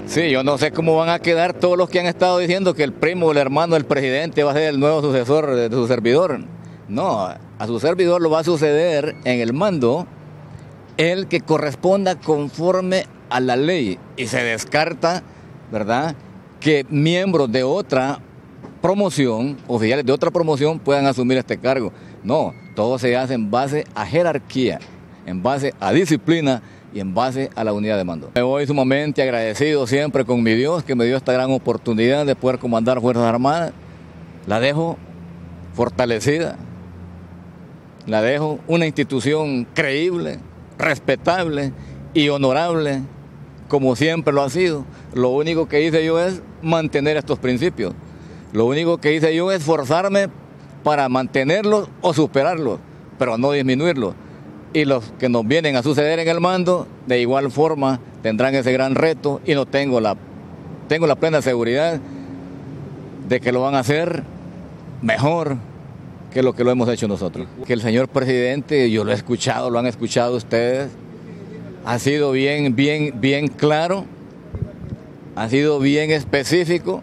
Sí, yo no sé cómo van a quedar todos los que han estado diciendo que el primo o el hermano del presidente va a ser el nuevo sucesor de su servidor. No, a su servidor lo va a suceder en el mando el que corresponda conforme a la ley, y se descarta, ¿verdad?, que miembros de otra promoción, oficiales de otra promoción, puedan asumir este cargo. No, todo se hace en base a jerarquía, en base a disciplina y en base a la unidad de mando. Me voy sumamente agradecido siempre con mi Dios, que me dio esta gran oportunidad de poder comandar Fuerzas Armadas. La dejo fortalecida, la dejo una institución creíble, respetable y honorable, como siempre lo ha sido. Lo único que hice yo es mantener estos principios. Lo único que hice yo es esforzarme para mantenerlos o superarlos, pero no disminuirlos. Y los que nos vienen a suceder en el mando, de igual forma, tendrán ese gran reto, y tengo la plena seguridad de que lo van a hacer mejor que lo hemos hecho nosotros. Que el señor presidente, yo lo he escuchado, lo han escuchado ustedes, ha sido bien claro, ha sido bien específico.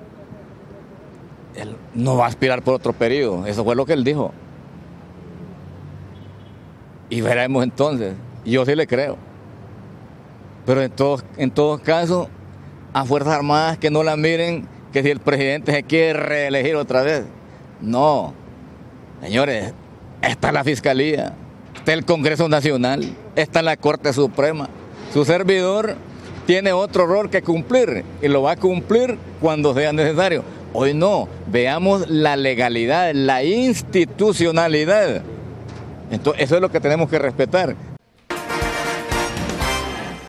Él no va a aspirar por otro periodo, eso fue lo que él dijo. Y veremos entonces, yo sí le creo. Pero en todos casos, a Fuerzas Armadas que no la miren, que si el presidente se quiere reelegir otra vez. No, señores, está la Fiscalía, está el Congreso Nacional, está la Corte Suprema. Su servidor tiene otro rol que cumplir, y lo va a cumplir cuando sea necesario. Hoy no, veamos la legalidad, la institucionalidad. Entonces, eso es lo que tenemos que respetar.